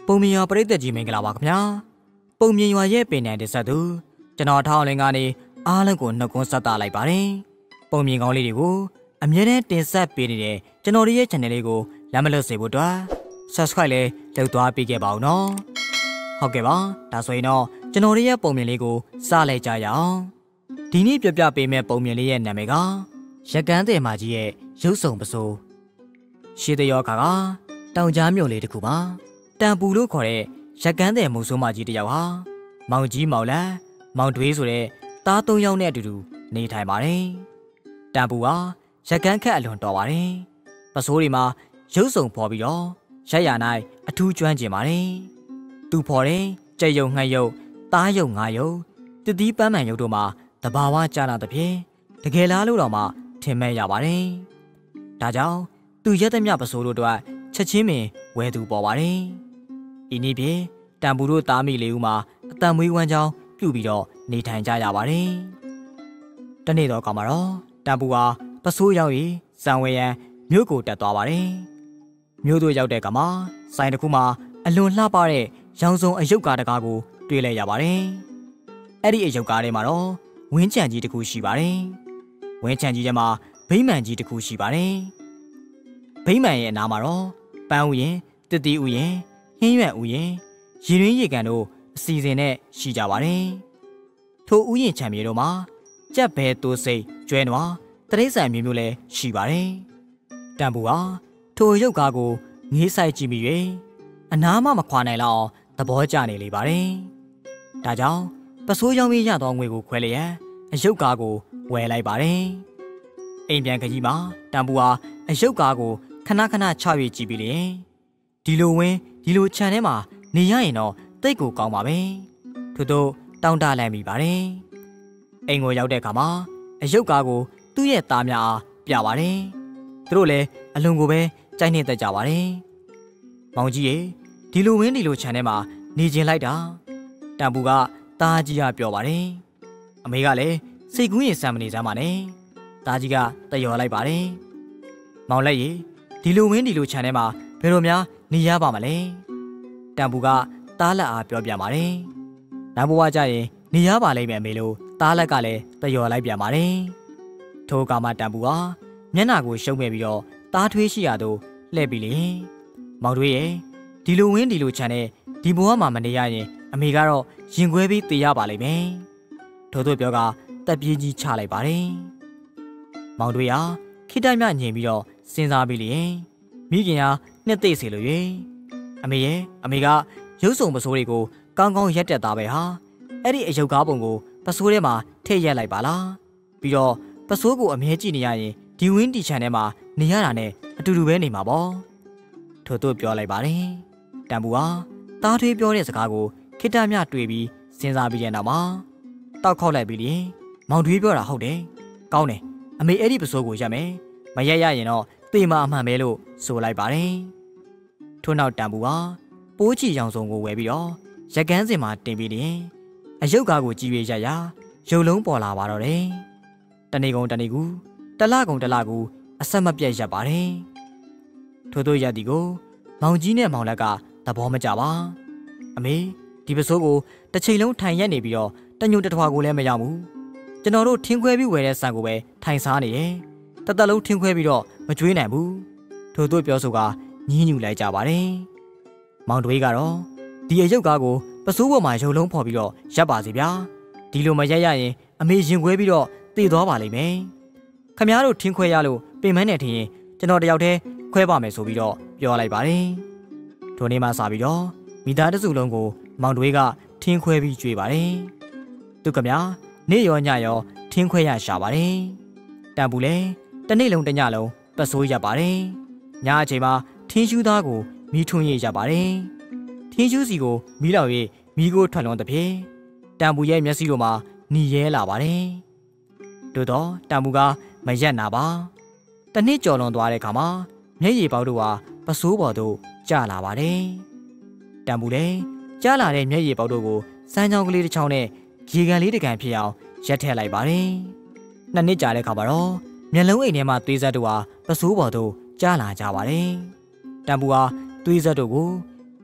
ပုံမြင်ရွာပရိသတ်ကြီးမင်္ဂလာပါခင်ဗျာပုံမြင်ရွာရဲ့ပင်နယ်တစ်ဆက်သူကျွန်တော်ထောင်းလင်းကနေအားလုံးကိုနှုတ်ခွန်းဆက်သလိုက်ပါတယ်ပုံမြင်ကောင်းလေးတွေကိုအမြဲတမ်းတင်ဆက်ပေးနေတဲ့ကျွန်တော်ရဲ့ channel လေးကိုလက်မလွတ်စေဖို့အတွက် subscribe လေးလုပ်သွားပေးခဲ့ပါဦးနော်ဟုတ်ကဲ့ပါဒါဆိုရင်တော့ကျွန်တော်ရဲ့ပုံမြင်လေးကိုစလိုက်ကြရအောင်ဒီနေ့ပြပြပေးမယ့်ပုံမြင်လေးရဲ့နာမည်ကရကန်းတဲ့မာကြီးရဲ့ရုပ်ဆောင်ပစိုးရှေးတရောခါကတောင်ကြားမြို့လေးတစ်ခုပါတန်ပူလို့ခေါ်တဲ့ရကန်းတဲ့မုံဆိုးမကြီးတယောက်ဟာမောင်ကြီးမောင်လန်းမောင်တွေးဆိုတဲ့သား၃ယောက်နဲ့အတူတူနေထိုင်ပါတယ်တန်ပူဟာရကန်းခက်အလွန်တော်ပါတယ်ပစိုးတွေမှာရုပ်ဆောင်ဖော်ပြီးတော့ရက်ရ၌အထူးကျွမ်းကျင်ပါတယ်သူဖော်တဲ့ကြက်ယုံငှက်ယုံသားယုံငါယုံတတိပန်းမှန်ယုံတို့မှာတဘာဝကျလာတဲ့ဖြင့်တကယ်လားလို့တော့မှထင်မဲ့ရပါတယ်ဒါကြောင့်သူရက်သမျှပစိုးတို့အတွက်ချက်ချင်းပင်ဝဲသူပေါ်ပါတယ်ဤနည်းဖြင့်တန်ပူတို့သားမိလေးဦးမှာအတန်မွေးဝမ်းကြောင်းပြုပြီးတော့နေထိုင်ကြရပါတယ်တနေ့တော့ကမှာတော့တန်ပူဟာပစိုးရောက်ပြီးစံဝဲရန်မြို့ကိုတက်သွားပါတယ်မြို့သို့ရောက်တဲ့ကမှာဆိုင်တစ်ခုမှာအလွန်လှပတဲ့ရောင်စုံအယုတ်ကားတကားကိုတွေ့လိုက်ရပါတယ်အဲ့ဒီအယုတ်ကားထဲမှာတော့ဝင်းချံကြီးတစ်ခုရှိပါတယ်ဝင်းချံကြီးထဲမှာဗိမာန်ကြီးတစ်ခုရှိပါတယ်ဗိမာန်ရဲ့အနားမှာတော့ပန်းဥယျာဉ်တတိဥယျာဉ်ဟင်းရွက်ဥယျာဉ်ရေရင်းရေကန်တို့အစီအစဉ်နဲ့ရှိကြပါတယ်ထိုဥယျာဉ်ခြံမြေတို့မှာကြက်ဘဲတိုးစိတ်ကျွဲနွားတရိတ်ဆန်မျိုးမျိုးလည်းရှိပါတယ်တန်ပူဟာထိုရုပ်ကားကိုငေးဆိုင်ကြည့်မိ၍အနားမှမခွာနိုင်လောက်သဘောကျနေလေပါတယ်ဒါကြောင့်ပစိုးရောင်းပြီးရသောငွေကိုခွဲလျက်အယုတ်ကားကိုဝယ်လိုက်ပါတယ်အိမ်ပြန်ခကြီးမှာတန်ပူဟာအယုတ်ကားကိုခဏခဏချ၍ကြည့်ပြီးလျင်ဒီလိုဝင်းဒီလိုခြံထဲမှာနေရရင်တော့တိတ်ကိုကောင်းပါပဲထို့သို့တောင်းတလိုက်မိပါတယ်အိမ်ကိုရောက်တဲ့အခါမှာအယုတ်ကားကိုသူ့ရဲ့သားများအားပြပါတယ်သူတို့လည်းအလွန်ကိုပဲကြိုက်နေတတ်ကြပါတယ်မောင်ကြီးရေဒီလိုဝင်းဒီလိုခြံထဲမှာနေကျင်လိုက်တာတန်ပူကသားကြီးကပြောပါတယ်အမေကလည်းစိတ်ကူးရင်စံမနေစမ်းပါနဲ့သားကြီးကတယော်လိုက်ပါတယ်မောင်လက်ရေဒီလိုဝင်းဒီလိုခြံထဲမှာဘယ်လိုများနေရပါမလဲတန်ပူကသားလက်အားပြောပြပါတယ်နောက်ဘဝကျရင်နေရပါလိမ့်မယ်အမေလို့သားလက်ကလည်းတယော်လိုက်ပြန်ပါတယ်ထိုအခါမှာတန်ပူဟာမျက်နှာကိုရှုံးမဲ့ပြီးတော့သားထွေးရှိရသို့လှည့်ပြီးလေမောင်တွေးရဲ့ဒီလိုဝင်းဒီလိုခြံနဲ့ဒီဘဝမှာမနေရရင်အမေကတော့ရင်ခွဲပြီးသေရပါလိမ့်မယ်ထို့သို့ပြောကတက်ပြေးကြီးချလိုက်ပါတယ်မောင်တွေဟာခိတ္တမြညင်ပြီးတော့စဉ်းစားပြီးလေမိခင်ဟာနှစ်သိစေလို့၍အမေရဲ့အမေကရုပ်စုံပစိုးတွေကိုကောင်းကောင်းရက်တက်သားပဲဟာအဲ့ဒီအယုတ်ကားပုံကိုပစိုးထဲမှာထည့်ရက်လိုက်ပါလားပြီးတော့ပစိုးကိုအမြဲကြည့်နေရရင်ဒီဝင်းဒီချန်ထဲမှာနေရတာနဲ့အတူတူပဲနေမှာပေါ့ထို့သို့ပြောလိုက်ပါတယ်တန်ပူဟာသားထွေးပြောတဲ့စကားကိုခိတ္တမြတွေ့ပြီးစဉ်းစားပြီးတဲ့နောက်မှာတောက်ခေါက်လိုက်ပြီးရင်မောင်ထွေးပြောတာဟုတ်တယ်ကောင်းတယ်အမေအဲ့ဒီပစိုးကိုရက်မယ်မရက်ရရင်တော့သေမအမှန်ပဲလို့ဆိုလိုက်ပါတယ်ထို့နောက်တန်ပူဟာပိုးချီရောင်စုံကိုဝယ်ပြီးတော့ရက်ကန်းစင်မှာတင်ပြီးရင်အယုတ်ကားကိုကြည့်ရရရုပ်လုံးပေါ်လာပါတော့တယ်တနေ့ကုန်တနေ့ကူတလကုန်တလကူအဆက်မပြတ်ရက်ပါတယ်ထို့သောရက်ဒီကိုမောင်ကြီးနဲ့မောင်လက်ကသဘောမကျပါအမေဒီပစိုးကိုတစ်ချိန်လုံးထိုင်ရက်နေပြီးတော့တညွန့်တထွားကိုလည်းမရဘူးကျွန်တော်တို့ထင်းခွဲပြီးဝယ်တဲ့ဆန်ကိုပဲထိုင်စားနေတယ်တသက်လုံးထင်းခွဲပြီးတော့မကျွေးနိုင်ဘူးထို့သောပြောဆိုကညင်းညူလိုက်ကြပါတယ်မောင်တွေးကတော့ဒီအယုတ်ကားကိုပစိုးပေါ်မှာရုပ်လုံးဖော်ပြီးတော့ရပ်ပါစေဗျာဒီလိုမရက်ရရင်အမေရင်ခွဲပြီးတော့တည်သွားပါလိမ့်မယ်ခမည်းတော်ထင်းခွဲရလို့ပင်မနဲ့ထင်ရင်ကျွန်တော်တယောက်တည်းခွဲပါမယ်ဆိုပြီးတော့ပြောလိုက်ပါတယ်ထိုနေ့မှစပြီးတော့မိသားစုလုံးကိုမောင်တွေကထင်းခွဲပြီးကြွေးပါတယ်သူခမည်းနေ့ရောညရောထင်းခွဲရရှာပါတယ်တန်ပူလည်းတနေ့လုံးတညလုံးပစိုးရပါတယ်ညအချိန်မှာထင်းရှူးသားကိုမီးထွန်းရရပါတယ်ထင်းရှူးစီကိုမီးလောက်၍မီးကိုထွက်လွန်တဲ့ဖြင့်တန်ပူရဲ့မျက်စိတို့မှာหนีရဲလာပါတယ်တို့တော့တန်ပူကမရက်နာပါတနှစ်ကျော်လွန်သွားတဲ့အခါမှာမျက်ရည်ပေါက်တို့ဟာပစိုးပေါ်သို့ကျလာပါတယ်တန်ပူလည်းကျလာတဲ့မျက်ရည်ပေါက်တို့ကိုစမ်းချောင်းကလေးတစ်ချောင်းနဲ့ရေကန်လေးတစ်ကန်ဖြစ်အောင်ရက်ထည့်လိုက်ပါတယ်နှစ်နှစ်ကြာတဲ့အခါမှာတော့မျက်လုံးအိမ်ထဲမှာသွေးဆက်တို့ဟာပစိုးပေါ်သို့ကျလာကြပါတယ်တန်ပူဟာသွေးဆက်တို့ကို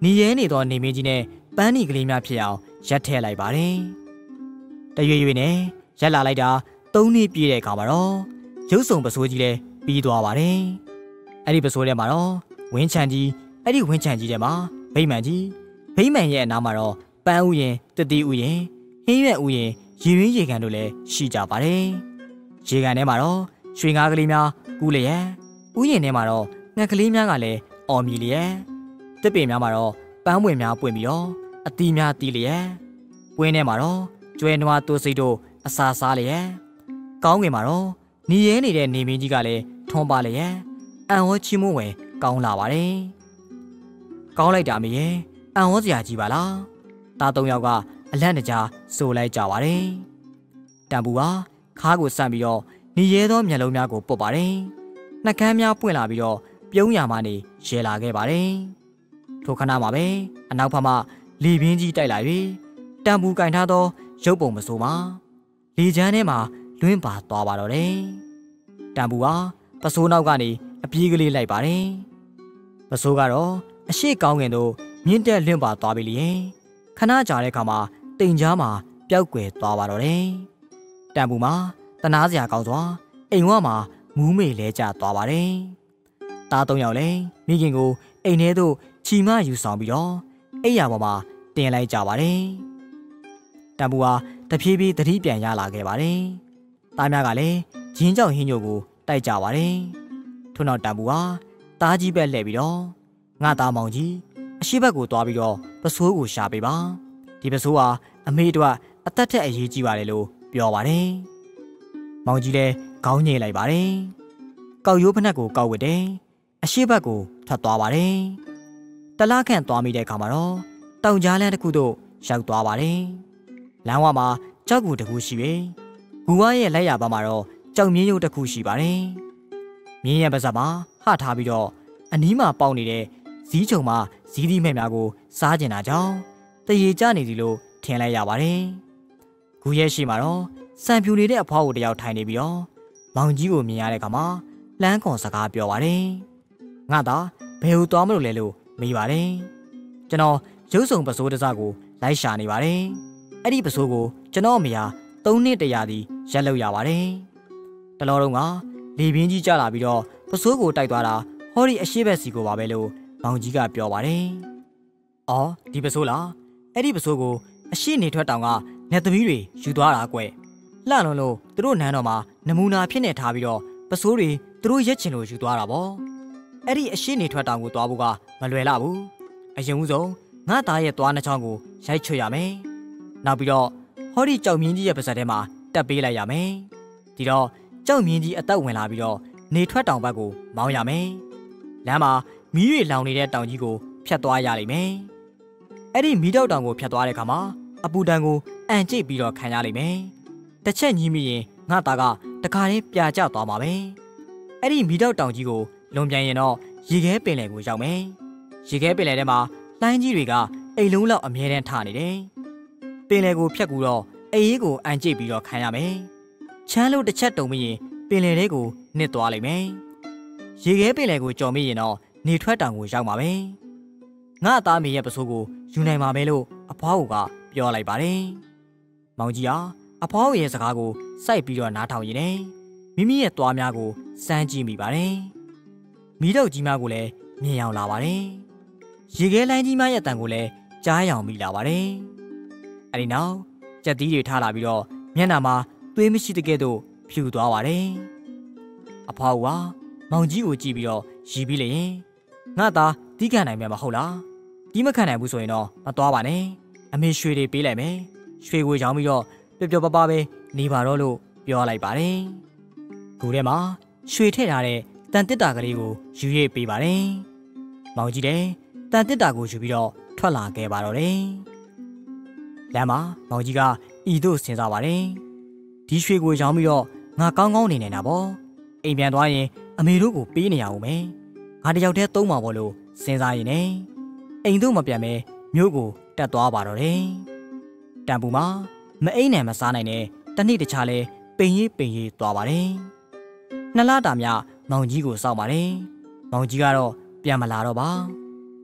နေရဲနေသောနေမင်းကြီးနဲ့ပန်းနီကလေးများဖြစ်အောင်ရက်ထည့်လိုက်ပါတယ်။တရွေ့ရွေ့နဲ့ရက်လာလိုက်တာ3နှစ်ပြည့်တဲ့အခါမှာတော့ရုပ်စုံပစိုးကြီးလည်းပြီးသွားပါတယ်။အဲ့ဒီပစိုးထဲမှာတော့ဝင်းချန်ကြီးအဲ့ဒီဝင်းချန်ကြီးထဲမှာဗိမ္မာန်ကြီးဗိမ္မာန်ရဲ့အနားမှာတော့ပန်းဥယင်တတိဥယင်ဟင်းရွက်ဥယင်ရေရင်းရေကန်တို့လည်းရှိကြပါတယ်။ရေကန်ထဲမှာတော့ရွှေငါးကလေးများကူးလျက်ဥယင်ထဲမှာတော့ငှက်ကလေးများကလည်းအော်မြည်လျက်တစ်ပင်များမှာတော့ပန်းပွင့်များပွင့်ပြီးတော့အသီးများတီးလျက်ပွင်းထဲမှာတော့ကျွဲနွားတိုးစိတ်တို့အစာစားလျက်ကောင်းကင်မှာတော့နေရဲနေတဲ့နေမင်းကြီးကလည်းထွန်းပါလျက်အံ့ဩချီးမွမ်းဝယ်ကောင်းလာပါတယ်။ကောင်းလိုက်တာမရဲ့အံ့ဩစရာကြီးပါလား။သား3ယောက်ကအလန့်တကြားစိုးလိုက်ကြပါတယ်။တံပူဟာခါးကိုဆန့်ပြီးတော့နေရဲသောမျက်လုံးများကိုပုတ်ပါတယ်။နှကမ်းများပွင့်လာပြီးတော့ပြုံးရမှနေရဲလာခဲ့ပါတယ်။ထိုခဏမှာပဲအနောက်ဘက်မှလေပြင်းကြီးတိုက်လာ၍တံပူကင်ထားသောရုပ်ပုံမစိုးမှာလေချမ်းထဲမှာလွင့်ပါသွားပါတော့တယ်။တံပူဟာပစိုးနောက်ကနေအပြေးကလေးလိုက်ပါတယ်။ပစိုးကတော့အရှိကောင်းငင်တို့မြင့်တက်လွင့်ပါသွားပြီလေ။ခဏကြာတဲ့အခါမှာတိမ်ကြားမှာပျောက်ကွယ်သွားပါတော့တယ်။တံပူမှာတနာစရာကောင်းစွာအိမ်ဝမှာမူးမေလဲကျသွားပါတယ်။သား3ယောက်လည်းမိခင်ကိုအိမ်ထဲသို့ချီမယူဆောင်ပြီးတော့အိမ်ယာပေါ်မှာတင်လိုက်ကြပါတယ်။တံပူဟာတဖြည်းဖြည်းသတိပြန်ရလာခဲ့ပါတယ်။သားများကလည်းဂျင်းကြောင်ဟင်းညိုကိုတိုက်ကြပါတယ်။ထို့နောက်တံပူဟာသားကြီးဘက်လှည့်ပြီးတော့ငါသားမောင်ကြီးအရှိဘက်ကိုသွားပြီးတော့ပစိုးကိုရှာပေးပါ။ဒီပစိုးဟာအမေတို့အသက်ထက်အရေးကြီးပါတယ်လို့ပြောပါတယ်။မောင်ကြီးလည်းခေါင်းညိလိုက်ပါတယ်။ကောက်ရိုးဖနက်ကိုကောက်ဝစ်တယ်။အရှိဘက်ကိုထွက်သွားပါတယ်။တလားခန့်သွားမိတဲ့အခါမှာတော့တောင်ကြားလမ်းတစ်ခုသို့ရောက်သွားပါတယ်။လမ်းဝမှာကြောက်ကူတစ်ခုရှိ၍ဂူဝါရဲ့လက်ရပါမှာတော့ကြောက်မြင်းရုပ်တစ်ခုရှိပါတယ်။မြင်းရဲ့ပါးစပ်မှာဟထားပြီးတော့အနီးမှာပေါက်နေတဲ့ဇီးချုံမှာဇီးသီးမဲ့များကိုစားကျင်တာကြောင့်တရေကျနေစီလို့ထင်လိုက်ရပါတယ်။ဂူရဲ့ရှိမှာတော့စံပြူနေတဲ့အဖွားကိုတယောက်ထိုင်နေပြီးတော့မောင်ကြီးကိုမြင်ရတဲ့အခါမှာလမ်းခွန်စကားပြောပါတယ်။ငါသာဘယ်ဟိုသွားမလို့လဲလို့မေးပါတယ်။ကျွန်တော်ရုပ်စုံပစိုးတစကိုလိုက်ရှာနေပါတယ်။အဲ့ဒီပစိုးကိုကျွန်တော်အမေဟာ3နှစ်တရာစီရက်လောက်ရပါတယ်။တလောတုန်းကလေပြင်းကြီးကျလာပြီးတော့ပစိုးကိုတိုက်သွားတာဟောဒီအရှိဘက်စီကိုပါပဲလို့မောင်ကြီးကပြောပါတယ်။အော်ဒီပစိုးလားအဲ့ဒီပစိုးကိုအရှိနေထွက်တောင်ကနေသမီးတွေယူသွားတာကွ။လှလွန်လို့သူတို့နန်းတော်မှာနမူနာဖြစ်နေထားပြီးတော့ပစိုးတွေသူတို့ရက်ချင်လို့ယူသွားတာပေါ့။အဲ့ဒီအရှိနေထွက်တောင်ကိုသွားဖို့ကမလွယ်လာဘူး။အရင်ဦးဆုံးငါသားရဲ့သွားနှချောင်းကိုရိုက်ချွတ်ရမယ်။နောက်ပြီးတော့ဟောဒီကြောက်မြင်းကြီးရဲ့ပါဇက်ထဲမှာတက်ပေးလိုက်ရမယ်။ဒီတော့ကြောက်မြင်းကြီးအသက်ဝင်လာပြီးတော့နေထွက်တောင်ဘက်ကိုမောင်းရမယ်။လမ်းမှာမီးတွေလောင်နေတဲ့တောင်ကြီးကိုဖြတ်သွားရလိမ့်မယ်။အဲ့ဒီမီးတောက်တောင်ကိုဖြတ်သွားတဲ့အခါမှာအပူတန်ကိုအန်ကျိတ်ပြီးတော့ခံရလိမ့်မယ်။တစ်ချက်ညီးမိရင်ငါသားကတခါလေးပြာကျသွားမှာပဲ။အဲ့ဒီမီးတောက်တောင်ကြီးကိုလွန်ပြန်ရင်တော့ရေခဲပင်လယ်ကိုရောက်မယ်။ရေခဲပင်လယ်ထဲမှာလှိုင်းကြီးတွေကအိမ်လုံးလောက်အမြဲတမ်းထနေတယ်။ပင်လယ်ကိုဖြတ်ကူတော့အေးကိုအန်ကျိတ်ပြီးတော့ခံရမယ်။ချမ်းလို့တစ်ချက်တုံမိရင်ပင်လယ်ထဲကိုနစ်သွားလိမ့်မယ်။ရေခဲပင်လယ်ကိုကြော်မိရင်တော့နေထွက်တောင်ကိုရောက်မှာပဲ။ငါအသားမေရဲ့ပစိုးကိုယူနိုင်ပါမယ်လို့အဖွားကပြောလိုက်ပါတယ်။မောင်ကြီးဟာအဖွားရဲ့စကားကိုစိုက်ပြီးတော့နားထောင်ရင်းနဲ့မိမိရဲ့သွားများကိုစမ်းကြည့်မိပါတယ်။မီးတောက်ကြီးများကိုလည်းမြင်အောင်လာပါတယ်။ရေခဲလိုင်းကြီးများရဲ့အတန်ကိုလည်းကြားရောင်မိလာပါတယ်။အဲဒီနောက်ကြက်သီးတွေထားလာပြီးတော့မျက်နှာမှာသွေးမရှိတဲ့ကဲ့သို့ဖြူသွားပါတယ်။အဖွားကမောင်ကြီးကိုကြည့်ပြီးတော့ရီးပြီးလေရင်ငါသားတီးခံနိုင်မှာမဟုတ်လား။တီးမခံနိုင်ဘူးဆိုရင်တော့မသွားပါနဲ့။အမေရွှေတွေပေးလိုက်မယ်။ရွှေကိုရောင်းပြီးတော့ပျော်ပျော်ပါပါပဲနေပါတော့လို့ပြောလိုက်ပါတယ်။ကိုယ်ထဲမှာရွှေထည့်ထားတဲ့တန်တစ်တာကလေးကိုယူရပေးပါတယ်။မောင်ကြီးလည်းတန်တစ်တာကိုယူပြီးတော့ထွက်လာခဲ့ပါတော့တယ်။လမ်းမှာမောင်ကြီးကဤသို့စဉ်းစားပါတယ်။ဒီရွှေကိုရောင်းပြီးတော့ငါကောင်းကောင်းနေနေတာပေါ့။အိမ်ပြန်သွားရင်အမေတို့ကိုပေးနေရအောင်မယ်။ငါတယောက်တည်းသုံးပါဘောလို့စဉ်းစားရင်လည်းအိမ်တို့မပြန်မဲမြို့ကိုတက်သွားပါတော့တယ်။တံပူမှာမအိမ်နဲ့မစားနိုင်တဲ့တနေ့တခြားလဲပိန်ရေးသွားပါတယ်။နှစ်လတာမြမောင်ကြီးကိုစောင့်ပါတယ်။မောင်ကြီးကတော့ပြန်မလာတော့ပါ။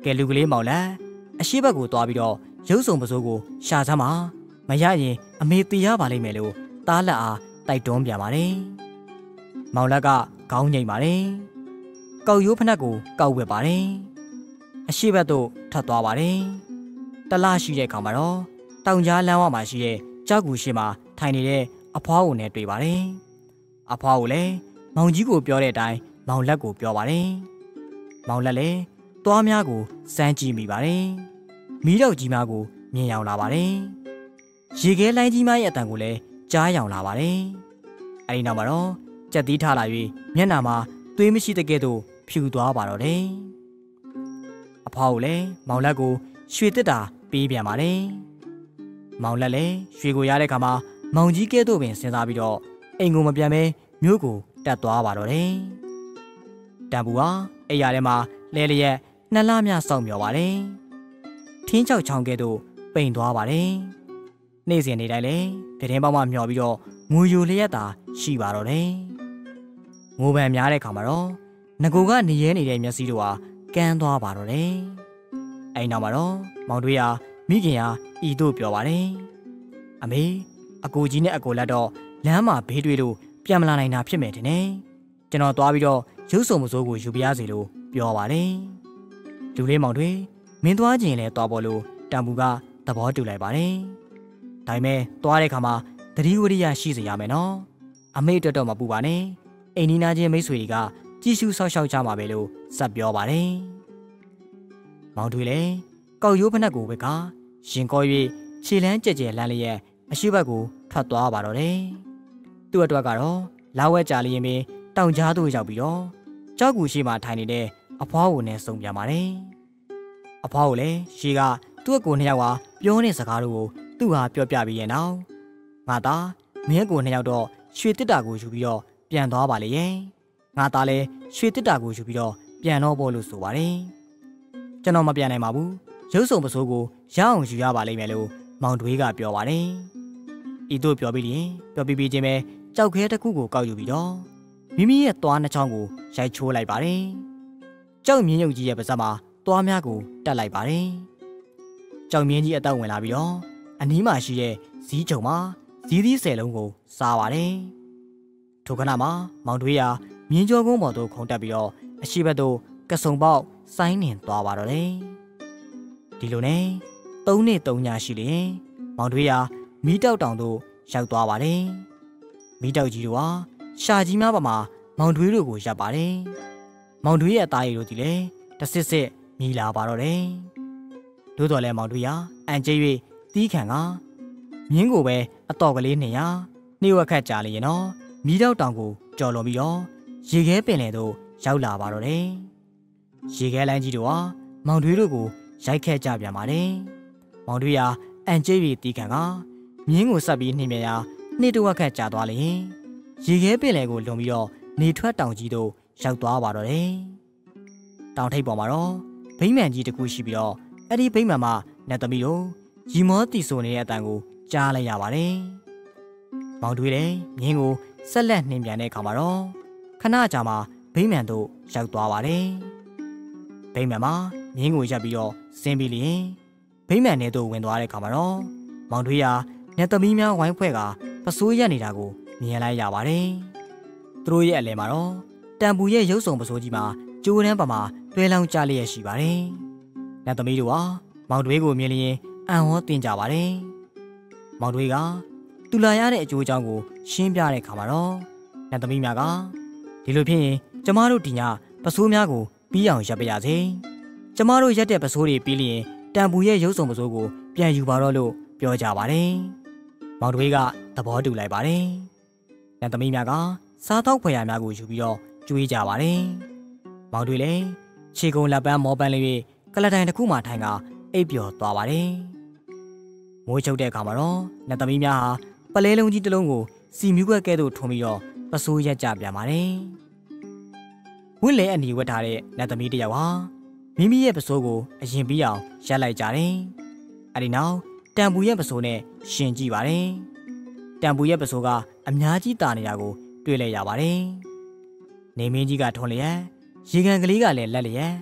ကဲလူကလေးမောင်လက်အရှိဘက်ကိုသွားပြီးတော့ရုပ်စုံပစိုးကိုရှာစမ်းပါမရရင်အမေတီးရပါလိမ့်မယ်လို့သားလက်အားတိုက်တွန်းပြန်ပါတယ်မောင်လက်ကခေါင်းငိတ်ပါတယ်ကောက်ရိုးဖနက်ကိုကောက်ဝက်ပါတယ်အရှိဘက်သို့ထွက်သွားပါတယ်တလားရှိတဲ့အခါမှာတော့တောင်ကြားလမ်းဝမှာရှိတဲ့ကြောက်ကူရှိမှာထိုင်နေတဲ့အဖွားကိုနဲ့တွေ့ပါတယ်အဖွားကိုလည်းမောင်ကြီးကိုပြောတဲ့အတိုင်းမောင်လက်ကိုပြောပါတယ်မောင်လက်လည်းသွားများကိုစမ်းကြည့်မိပါတယ်မီးတောက်ကြီးများကိုမြင်ရောက်လာပါတယ်ရေခဲလိုင်းကြီးများရဲ့အတန်ကိုလည်းကြားရောက်လာပါတယ်အဲဒီနောက်မှာတော့ကြက်သီးထားလာ၍မျက်နှာမှာသွေးမရှိတဲ့ကဲ့သို့ဖြူသွားပါတော့တယ်အဖွားကိုလည်းမောင်လက်ကိုရွှေတစ်တာပေးပြန်ပါတယ်မောင်လက်လည်းရွှေကိုရတဲ့အခါမှာမောင်ကြီးကဲ့သို့ပင်စဉ်းစားပြီးတော့အိမ်ကိုမပြန်ဘဲမြို့ကိုတက်သွားပါတော့တယ်တန်ပူဟာအိမ်ရထဲမှာလဲလျက်နှစ်လမြစောင့်မျှော်ပါတယ်ထင်းချောက်ချောင်းကဲ့သို့ပိန်သွားပါတယ်နေ့စဉ်နေ့တိုင်းလည်းပြတင်းပေါက်မှမျှော်ပြီးတော့ငိုယိုလျက်သာရှိပါတော့တယ်ငိုပန်များတဲ့အခါမှာတော့ငကိုကနေရဲနေတဲ့မျက်စိတို့ဟာကန်းသွားပါတော့တယ်အိမ်နောက်မှာတော့မောင်တွေးဟာမိခင်ဟာဤတို့ပြောပါတယ်အမေအကိုကြီးနဲ့အကိုလက်တော့လမ်းမှာဘေးတွေ့လို့ပြန်မလာနိုင်တာဖြစ်မယ်တင်နေကျွန်တော်သွားပြီးတော့ရုပ်စုံမစိုးကိုယူပြရစီလို့ပြောပါတယ်လူလေးမောင်တွေမင်းသွားခြင်းလဲသွားပေါ်လို့တန်ပူကသဘောတူလိုက်ပါတယ်ဒါပေမဲ့သွားတဲ့ခါမှာသတိဝရိယရှိစေရမယ်နော်အမေတော်တော်မပူပါနဲ့အိမ်နီးနားချင်းမိတ်ဆွေတွေကကြည့်ရှုဆောက်ရှောက်ကြမှာပဲလို့စပ်ပြောပါတယ်မောင်တွေလည်းကောက်ရိုးဖနက်ကိုပဲကရင်ကော၍ခြေလန်းကြဲကြဲလန်းလျက်အရှိဘက်ကိုထွက်သွားပါတော့တယ်သူ့အတွက်ကတော့လာဝဲကြလျင်ပင်တောင်ကြားသို့ရောက်ပြီးတော့ကြောက်ကူရှိမှထိုင်နေတဲ့အဖွားကိုနဲ့ဆုံပြန်ပါတယ်အဖွားကိုလည်းရှေကသူ့အကိုနှစ်ယောက်ဟာပြောတဲ့စကားတို့ကိုသူ့ဟာပြောပြပြီးရဲ့နောက်ငါသားမင်းကိုနှစ်ယောက်တော့ရွှေတစ်တာကိုယူပြီးတော့ပြန်သွားပါလေရဲ့ငါသားလည်းရွှေတစ်တာကိုယူပြီးတော့ပြန်တော့ဖို့လို့ဆိုပါတယ်ကျွန်တော်မပြန်နိုင်ပါဘူးရုပ်စုံပစိုးကိုရအောင်ယူရပါလိမ့်မယ်လို့မောင်တွေးကပြောပါတယ်ဤတို့ပြောပြီးရင်ပြောပြီးချင်းပဲကြောက်ခဲတစ်ခုကိုကောက်ယူပြီးတော့မိမိရဲ့သွားနှချောင်းကိုရိုက်ချိုးလိုက်ပါတယ်ကြောက်မြင်းရုပ်ကြီးရဲ့ပါးစပ်မှာသွားများကိုတက်လိုက်ပါတယ်ကြောက်မြင်းကြီးအသက်ဝင်လာပြီးတော့အနီးမှာရှိတဲ့ဇီးချုံမှာဇီးသီး10လုံးကိုစားပါတယ်ထိုခဏမှာမောင်တွေးဟာမြင်းကြောကုန်းပေါ်သို့ခုန်တက်ပြီးတော့အရှိဘက်သို့ကစုံပေါက်ဆိုင်းနှင်သွားပါတော့တယ်ဒီလိုနဲ့3 နှစ် 3 ညရှိလျင်မောင်တွေးဟာမီးတောက်တောင်သို့ရောက်သွားပါတယ်မီးတောက်ကြီးတို့ဟာရှာကြီးများပါမှာမောင်တွေးတို့ကိုရပ်ပါတယ်မောင်တွေးရဲ့အသားရည်တို့ဒီလေတဆစ်စစ်မြည်လာပါတော့တယ်သို့တော်လည်းမောင်တွေးဟာအန်ကျဲ၍တီးခံကမြင်းကိုပဲအတော်ကလေး200နှိဝက်ခတ်ကြလျင်တော့မီးတောက်တောင်ကိုကြော်လွန်ပြီးတော့ရေခဲပင်လယ်သို့ရောက်လာပါတော့တယ်ရေခဲလိုင်းကြီးတို့ဟာမောင်တွေးတို့ကိုရိုက်ခတ်ကြပြန်ပါတယ်မောင်တွေးဟာအန်ကျဲ၍တီးခံကမြင်းကိုဆက်ပြီးနှိမ့်မြရာနှိတဝက်ခတ်ကြာသွားလျင်ရေခဲပင်လယ်ကိုလွန်ပြီးတော့နေထွက်တောင်ကြီးတို့ရောက်သွားပါတော့တယ်တောင်ထိပ်ပေါ်မှာတော့ဗိမ္မာန်ကြီးတစ်ခုရှိပြီးတော့အဲ့ဒီဗိမ္မာန်မှာနတ်သမီးတို့ရီမောတီဆိုနေတဲ့အတန်ကိုကြားလိုက်ရပါတယ်မောင်တွေးလည်းမြင်းကိုဆက်လက်နှင်ပြန်တဲ့အခါမှာတော့ခဏကြာမှဗိမ္မာန်တို့ရောက်သွားပါတယ်ဗိမ္မာန်မှာမြင်းကိုရပ်ပြီးတော့ဆင်းပြီးလျင်ဗိမ္မာန်ထဲသို့ဝင်သွားတဲ့အခါမှာတော့မောင်တွေးဟာနတ်သမီးများဝိုင်းဖွဲ့ကပစိုးရက်နေတာကိုမြင်လိုက်ရပါတယ်သူတို့ရဲ့အလဲမှာတော့တန်ပူရဲ့ရုပ်စုံပစိုးကြီးမှာကျိုးတန်းပမာတွဲလောင်းကြလျက်ရှိပါတယ်နတ်သမီးတို့ဟာမောင်တွေးကိုမြင်လျင်အံ့ဩတင်ကြပါတယ်မောင်တွေကသူလာရတဲ့အကျိုးအကြောင်းကိုရှင်းပြတဲ့အခါမှာတော့နတ်သမီးများကဒီလိုဖြစ်ရင်ကျမတို့ဒီညပစိုးများကိုပြီးအောင်ရပ်ပြရစေကျမတို့ရက်တဲ့ပစိုးတွေပြီးလျင်တန်ပူရဲ့ရုပ်စုံပစိုးကိုပြန်ယူပါတော့လို့ပြောကြပါတယ်မောင်တွေကသဘောတူလိုက်ပါတယ်နတ်သမီးများကစားတော့ဖွယ်ရများကိုယူပြီးတော့ကျွေးကြပါတယ်မောင်တွေလည်းခြေကုံလက်ပန်းမောပန်းလေး၍ကလတိုင်တစ်ခုမှထိုင်ကအိပ်ပျော်သွားပါတယ်မိုးချုပ်တဲ့အခါမှာတော့နတ်သမီးများဟာပလဲလုံးကြီးတစ်လုံးကိုစီမြူးကွက်ကဲသို့ထုံပြီးတော့ပစိုးရက်ကြပြန်ပါတယ်ဝင့်လဲအနီဝတ်ထားတဲ့နတ်သမီးတစ်ယောက်ဟာမိမိရဲ့ပစိုးကိုအရင်ပြီးအောင်ရက်လိုက်ကြတယ်အဲဒီနောက်တန်ပူရဲ့ပစိုးနဲ့ရှင်ကြည့်ပါတယ်တန်ပူရဲ့ပစိုးကအများကြီးတာနေတာကိုတွေ့လဲရပါတယ်နေမင်းကြီးကထွန်လျက်ရေကန်ကလေးကလည်းလက်လျက်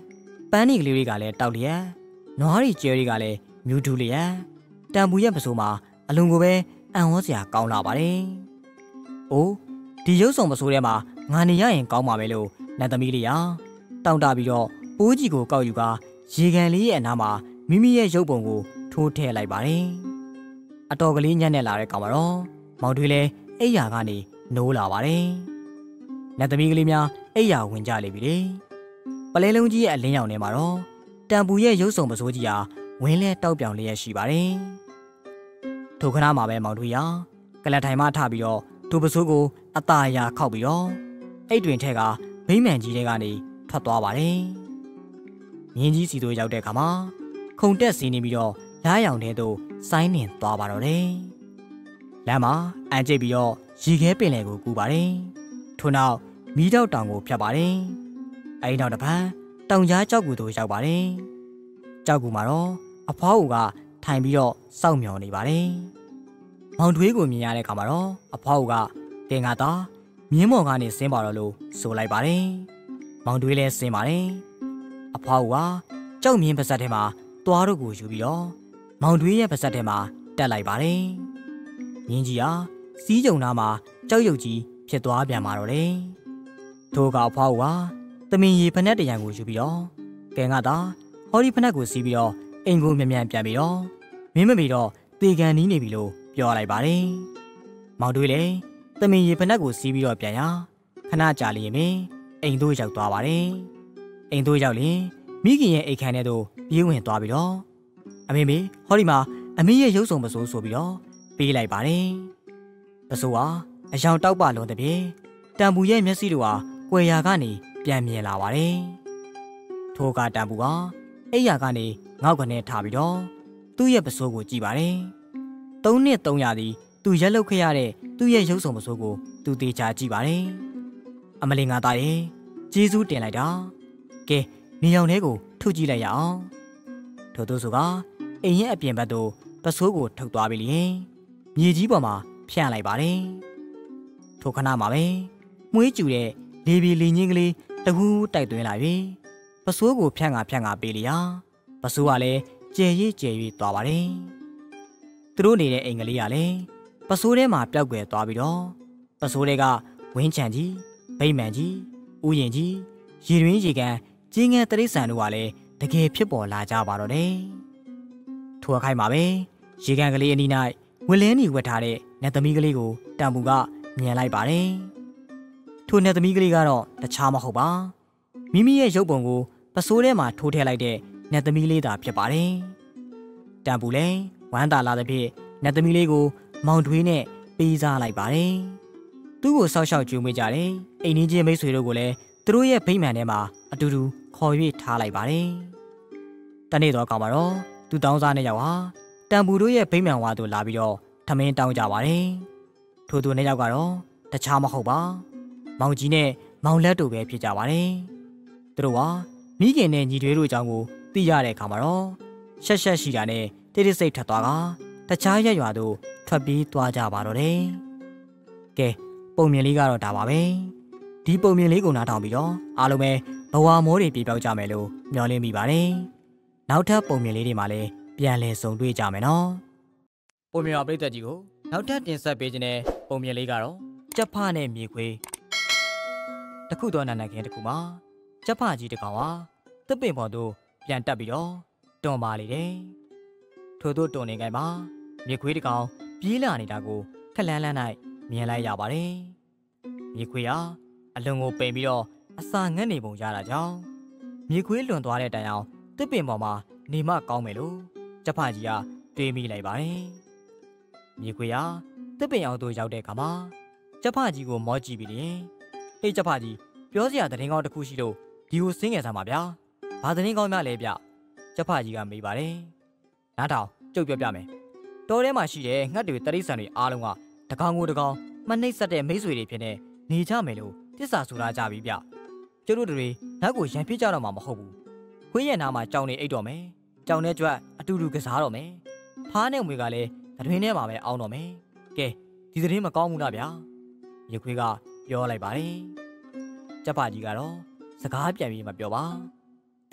ပန်းနီကလေးတွေကလည်းတောက်လျက်နွားရီကျဲတွေကလည်းမြူးထူးလျက်တန်ပူရဲ့ပစိုးမှာအလုံးကိုပဲအံ့ဩစရာကောင်းလာပါတယ်။အိုးဒီရုပ်ဆောင်ပစိုးထဲမှာငါနေရရင်ကောင်းပါပဲလို့နတ်သမီးလေးကတောင်းတပြီးတော့ပိုးကြီးကိုကောက်ယူကာရေကန်လေးရဲ့အနားမှာမိမိရဲ့ရုပ်ပုံကိုထိုးထည့်လိုက်ပါတယ်။အတော်ကလေးညံ့နေလာတဲ့ကောင်မှာတော့မောင်တွေလည်းအိယာကနေနိုးလာပါတယ်။နတ်သမီးကလေးများအိယာဝင်ကြလေပြီလေ။ပလဲလုံးကြီးရဲ့အလင်းရောင်ထဲမှာတော့တန်ပူရဲ့ရုပ်ဆောင်ပစိုးကြီးဟာဝင်းလဲတောက်ပြောင်လျက်ရှိပါတယ်။ထိုခဏမှာပဲမောင်တွေကလတ်ထိုင်မှထပြီးတော့သူပစိုးကိုအตาအရာခောက်ပြီးတော့အိတ်တွင်ထဲကဗိမ္မာန်ကြီးတွေကနေထွက်သွားပါတယ်။မြင်းကြီးစီတို့ရောက်တဲ့အခါမှာခုံတက်စီးနေပြီးတော့လားရောင်ထဲသို့စိုင်းနှင်သွားပါတော့တယ်။လမ်းမှာအန်ကျိတ်ပြီးတော့ရေခဲပင်လယ်ကိုကူးပါတယ်။ထို့နောက်မီးတောက်တောင်ကိုဖြတ်ပါတယ်။အဲဒီနောက်တစ်ဖက်တောင်ကြားကြောက်ကူတို့ရောက်ပါတယ်။ကြောက်ကူမှာတော့အဖွားဦးကထိုင်ပြီးတော့စောင့်မျှော်နေပါတယ်။မောင်ထွေးကိုမြင်ရတဲ့အခါမှာတော့အဖွားဦးကကဲငါသားမြင်းမော်ကနေဆင်းပါတော့လို့ဆိုလိုက်ပါတယ်။မောင်ထွေးလည်းဆင်းပါတယ်။အဖွားဦးကကြောက်မြင်းပါဇက်ထဲမှာသွားတို့ကိုယူပြီးတော့မောင်ထွေးရဲ့ပါဇက်ထဲမှာတက်လိုက်ပါတယ်။မြင်းကြီးဟာစီးကြုံသားမှာကြောက်ရွံ့ကြီးဖြစ်သွားပြန်ပါတော့တယ်။ထိုကအဖွားဦးကသမင်ရီဖနက်တရံကိုယူပြီးတော့ကဲငါသားဟောဒီဖနက်ကိုစီးပြီးတော့အိမ်ကိုမြန်မြန်ပြန်ပြီးတော့မင်းမမေတော့တေကန်နီးနေပြီလို့ပြောလိုက်ပါတယ်။မောင်တွေးလေသမင်ရီဖနက်ကိုစီးပြီးတော့ပြန်ရခဏကြာလျင်မင်းအိမ်သို့ရောက်သွားပါတယ်။အိမ်သို့ရောက်ရင်မိခင်ရဲ့အိတ်ခမ်းထဲသို့ပြေးဝင်သွားပြီးတော့အမေမေဟောဒီမှာအမေရဲ့ရုပ်ဆောင်ပစိုးဆိုပြီးတော့ပေးလိုက်ပါတယ်။ပစိုးဟာအယောင်တောက်ပါလွန်တဲ့ပြေတန်ပူရဲ့မျက်စိတို့ဟာကွယ်ရာကနေပြန်မြင်လာပါတယ်။ထိုကတန်ပူဟာအိယာကနေငေါက်ကနေထားပြီးတော့သူ့ရဲ့ပစိုးကိုကြည့်ပါတယ်။3နှစ်300သည်သူရက်လုတ်ခဲ့ရတဲ့သူ့ရဲ့ရုပ်ဆောင်ပစိုးကိုသူတေချာကြည့်ပါတယ်။အမလင်ငါသားရဲ့ကျေးဇူးတင်လိုက်တာ။ကဲနေရောင်ထဲကိုထုတ်ကြည့်လိုက်ရအောင်။ထို့သူဆိုကအိမ်ရဲ့အပြင်ဘက်သို့ပစိုးကိုထုတ်သွားပြီးလျင်မြေကြီးပေါ်မှာဖြန့်လိုက်ပါတယ်။ထိုခဏမှာပဲမွေးကျူတဲ့လေပီလီညင်းကလေးတကူးတိုက်သွင်းလာပြီးပစိုးကိုဖြန့်ငါပေးလျာပစိုးကလည်းကျဲ၍သွားပါတယ်။သူတို့နေတဲ့အိမ်ကလေးကလည်းပစိုးထဲမှာပျောက်ကွယ်သွားပြီးတော့ပစိုးတွေကဝင်းချံကြီးဗိမ္မာန်ကြီးဥယျင်ကြီးရေတွင်းရေကန်ကြီးငယ်တရိษံတို့ကလည်းတကယ်ဖြစ်ပေါ်လာကြပါတော့တယ်။ထိုအခိုက်မှာပဲရေကန်ကလေးအနီး၌ဝလင်းနီဝတ်ထားတဲ့နတ်သမီးကလေးကိုတန်ပူကမြင်လိုက်ပါတယ်။ထိုနတ်သမီးကလေးကတော့တခြားမဟုတ်ပါမိမိရဲ့ရုပ်ပုံကိုပစိုးထဲမှာထိုးထည့်လိုက်တဲ့နတ်သမီးလေးသာဖြစ်ပါတယ်။တန်ပူလည်းဝမ်းသာလာတဲ့ဖြင့်နတ်သမီးလေးကိုမောင်ထွေးနဲ့ပေးစားလိုက်ပါတယ်။သူ့ကိုဆောက်ရှောက်ကြိုးမွေးကြတယ်အိမ်ကြီးချင်းမိတ်ဆွေတို့ကိုလည်းသူတို့ရဲ့ဗိမ္မာန်ထဲမှာအတူတူခေါ်၍ထားလိုက်ပါတယ်။တနေ့တော့ကောင်ပါတော့သူတောင်းစားနှစ်ယောက်ဟာတန်ပူတို့ရဲ့ဗိမ္မာန်ဝါသို့လာပြီးတော့ထမင်းတောင်းကြပါတယ်။ထိုသူနှစ်ယောက်ကတော့တခြားမဟုတ်ပါမောင်ကြီးနဲ့မောင်လက်တို့ပဲဖြစ်ကြပါတယ်။သူတို့ဟာမိခင်နဲ့ညီတွေတို့အကြောင်းကိုသိရတဲ့အခါမှာတော့ရှက်ရှိတာနဲ့တိတိစိတ်ထက်သွားကတခြားရက်ရွာသို့ထွက်ပြေးသွားကြပါတော့တယ်။ကဲပုံမြင်လေးကတော့ဒါပါပဲ။ဒီပုံမြင်လေးကိုနားထောင်ပြီးတော့အားလုံးပဲဘဝမိုးတွေပြေပြောက်ကြမယ်လို့မျှော်လင့်မိပါတယ်။နောက်ထပ်ပုံမြင်လေးတွေမှာလည်းပြန်လည်ဆုံတွေ့ကြမယ်နော်။ပုံမြင်ပါပရိသတ်ကြီးကိုနောက်ထပ်တင်ဆက်ပေးခြင်းတဲ့ပုံမြင်လေးကတော့ကြက်ဖနဲ့မြေခွေးတခုသောနာနာခင်းတစ်ခုမှာကြက်ဖကြီးတစ်ကောင်ဟာသစ်ပင်ပေါ်သို့ပြန်တက်ပြီးတော့တွန်ပါလေတယ်။ထို့သို့တွန်နေကြမှာမြေခွေးတစ်ကောင်ပြေးလာနေတာကိုခက်လန်းလန်း၌မြင်လိုက်ရပါတယ်။မြေခွေးဟာအလွန်ကိုပိန်ပြီးတော့အစာငတ်နေပုံရတာကြောင့်မြေခွေးလွန်သွားတဲ့တိုင်အောင်သစ်ပင်ပေါ်မှာနေမကောင်းမယ်လို့ကြက်ဖကြီးကတွေးမိလိုက်ပါတယ်။မြေခွေးဟာသစ်ပင်အောင်သို့ရောက်တဲ့အခါမှာကြက်ဖကြီးကိုမောကြည့်ပြီးလျင်ဟေးကြက်ဖကြီးပြောစရာသတင်းကောင်းတစ်ခုရှိလို့ဒီကိုဆင်းငယ်စမ်းပါဗျာ။ဘာသတင်းကောင်းများလဲဗျ။ကြက်ဖကြီးကမေးပါတယ်။နားထောင်ကြုတ်ပြောပြမယ်။တောထဲမှာရှိတဲ့ငှက်တွေတရိษံတွေအားလုံးကတကောင်ကိုတကောင်မနှိမ့်ဆက်တဲ့မိတ်ဆွေတွေဖြစ်နေကြမယ်လို့တစ္ဆာဆိုတာကြပြီဗျ။ကျတို့တွေနောက်ကိုရန်ဖြစ်ကြတော့မှာမဟုတ်ဘူး။ခွေးရဲ့နာမှာကြောင်နေအိတ်တော့မယ်။ကြောင်နဲ့ကြွက်အတူတူကစားတော့မယ်။ဖားနဲ့မွေကလည်းအတွင်းထဲမှာပဲအောင်းတော့မယ်။ကဲဒီသတင်းမကောင်းဘူးလားဗျာ။ရခွေးကပြောလိုက်ပါတယ်။ကြက်ဖကြီးကတော့စကားပြန်ပြီးမပြောပါ။တ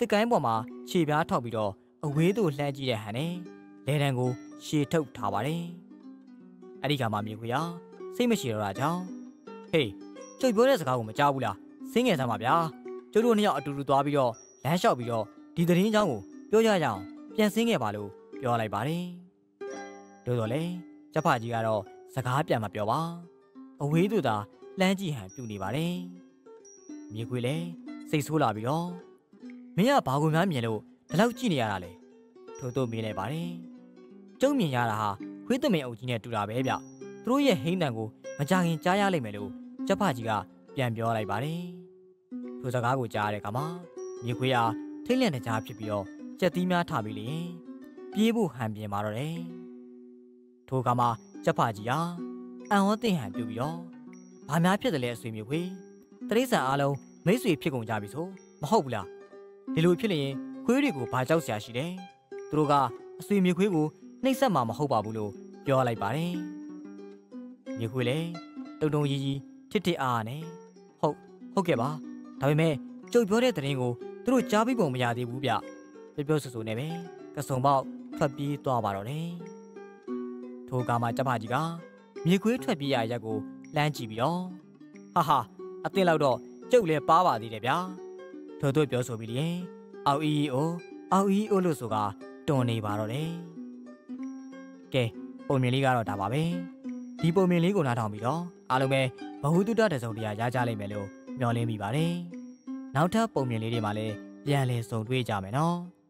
တစ်ကိုင်းပေါ်မှာခြေပြားထောက်ပြီးတော့အဝေးသို့လှမ်းကြည့်တဲ့ဟန်နဲ့လေတံကိုရှေ့ထုတ်ထားပါတယ်။အဲ့ဒီကမှမြေခွေကစိတ်မရှိတော့တာကြောင့်ဟေးကျုပ်ပြောတဲ့စကားကိုမကြားဘူးလားစင်းငယ်စမ်းပါဗျာကျုပ်တို့နှစ်ယောက်အတူတူသွားပြီးတော့လမ်းလျှောက်ပြီးတော့ဒီသတင်းအကြောင်းကိုပြောကြရအောင်ပြန်စင်းခဲ့ပါလို့ပြောလိုက်ပါတယ်။တို့တော့လေကျဖကြီးကတော့စကားပြန်မပြောပါအဝေးသို့သာလှမ်းကြည့်ဟန်ပြုနေပါတယ်။မြေခွေလည်းစိတ်ဆိုးလာပြီးတော့မင်းကဘာကိုများမြင်လို့ဒီလောက်ကြည့်နေရတာလဲထို့သို့မေးလိုက်ပါတယ်။ကျုံမြင်ရတာဟာခွေးသမင်အုပ်ကြီးနဲ့တူတာပဲဗျ။သူတို့ရဲ့ဟိန်းတန်ကိုမကြခင်ကြားရလိမ့်မယ်လို့ကျဖကြီးကပြန်ပြောလိုက်ပါတယ်။ထိုစကားကိုကြားရတဲ့အခါမှာမြေခွေးဟာထိတ်လန့်တကြားဖြစ်ပြီးတော့ကြက်သီးများထားပြီးလျင်ပြေးဖို့ဟန်ပြင်มาတော့တယ်။ထိုအခါမှာကျဖကြီးဟာအံ့ဩသင့်ဟန်ပြုပြီးတော့ဘာများဖြစ်တယ်လဲအဆွေမြေခွေးတရိษံအားလုံးမိတ်ဆွေဖြစ်ကုန်ကြပြီဆိုမဟုတ်ဘူးလားဒီလိုဖြစ်လျင်ခွေးတွေကိုဘာကြောက်စရာရှိတယ်သူတို့ကအဆွေမြေခွေးကိုနှိပ်စက်မှာမဟုတ်ပါဘူးလို့ပြောလိုက်ပါတယ်မြေခွေးလည်းတုံတုံရီရီထစ်ထစ်အားအားနဲ့ဟုတ်ကဲ့ပါဒါပေမဲ့ကျုပ်ပြောတဲ့သတင်းကိုသူတို့ကြားပြီးပုံမရသေးဘူးဗျပြောဆူဆူနဲ့ပဲကစုံပေါက်ထွက်ပြေးသွားပါတော့တယ်ထိုကမှကျဖကြီးကမြေခွေးထွက်ပြေးရရက်ကိုလှမ်းကြည့်ပြီးတော့ဟာအသင်းလောက်တော့ကျုပ်လည်းပါပါသေးတယ်ဗျာထို့သူပြောဆိုပြီးလျင်အောက်အီအိုလို့ဆိုကတွန်နေပါတော့တယ်ကဲပုံမြင်လေးကတော့ဒါပါပဲဒီပုံမြင်လေးကိုနားထောင်ပြီးတော့အားလုံးပဲဘဟုတုတတစုံတရာရကြလိမ့်မယ်လို့မျှော်လင့်မိပါတယ်နောက်ထပ်ပုံမြင်လေးတွေမှာလည်းပြန်လည်ဆုံတွေ့ကြမယ်နော်